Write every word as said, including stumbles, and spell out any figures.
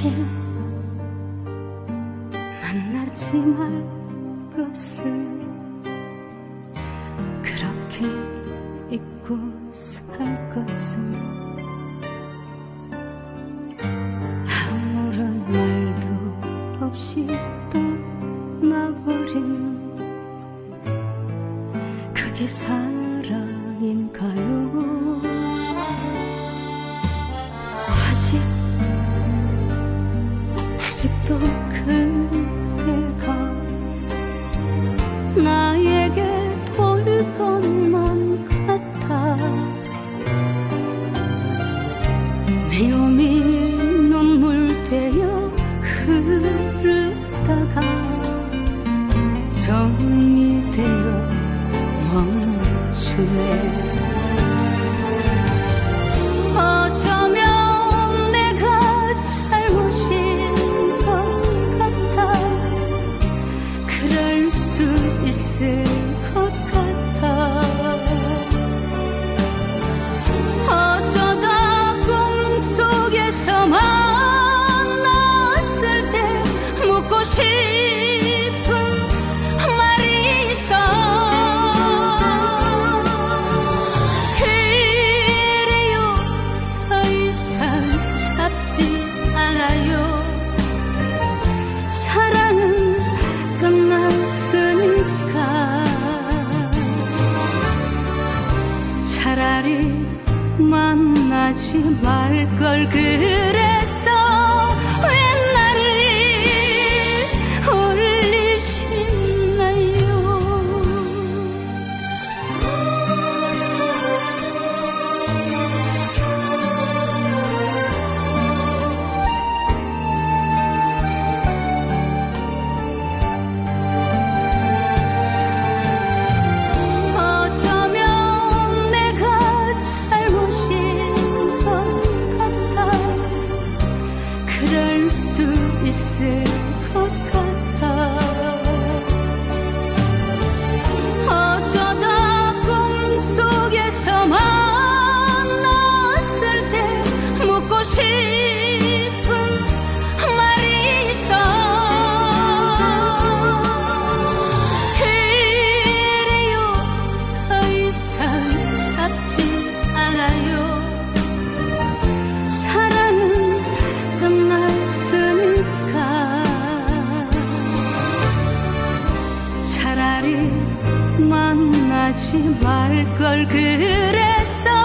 다시 만나지 말 것을 그렇게 잊고 살 것은 아무런 말도 없이 떠나버린 그게 사랑인가요? 아직 아직도 그대가 나에게 볼 것만 같아. 미움이 눈물 되어 흐르다가 정이 되어 멈추네. 어쩌면 내가 잘못인 것 같아. 그럴 수 있을 것 같아. 어쩌다 꿈속에서 만났을 때 묻고 싶은 말이 있어. 그래요, 더 이상 잡지 않아요. 사랑은 끝났으니까. 차라리 만나지 말걸 그랬어. 왜 나를 울리시나요? 어쩌면 내가 잘못인 것 같아. 그럴 수 있을 것 같아. 어쩌다 꿈속에서 만났을 때 묻고 싶은 말이 있어. 그래요, 더 이상 잡지 않아요. 사랑은 끝났으니까. 차라리 만나지 말걸 그랬어.